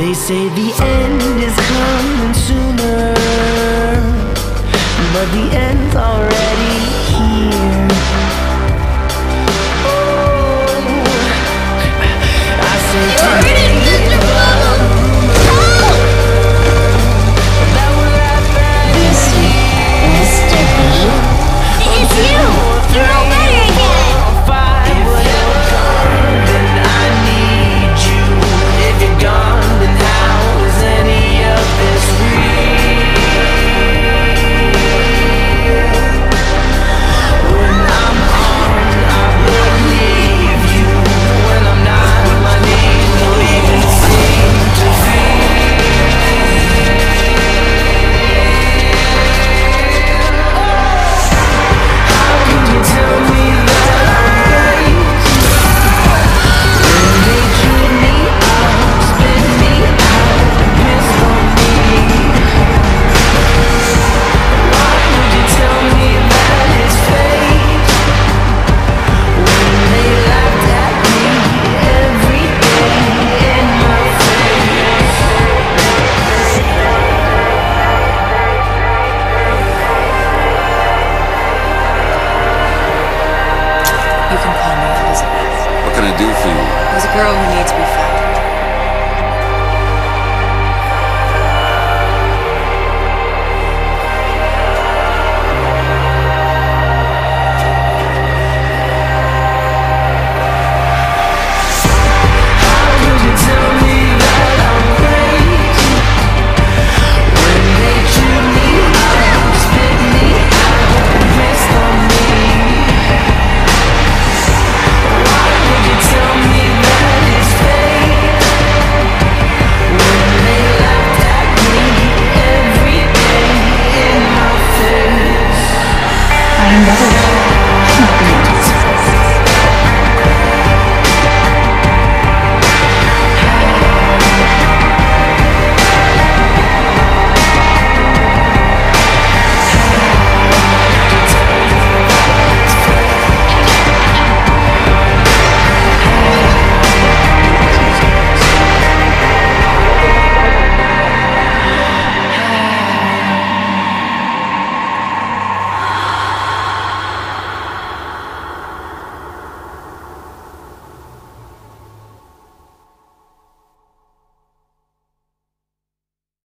They say the end is coming sooner, but the end's already here. Oh, I say today that we're at this year. Mr. B, it's you! You're all better again! If you're gone, then I need you. If you're gone, then how is any of this real? When I'm on, I believe you. When I'm not, my knees don't even seem to How can you tell me that I'm right? When they treat me out, spit me out, piss on me. Why would you tell me that it's fake? When they laughed at me every day in my face. You can call me Elizabeth. What can I do for you? There's a girl who needs to be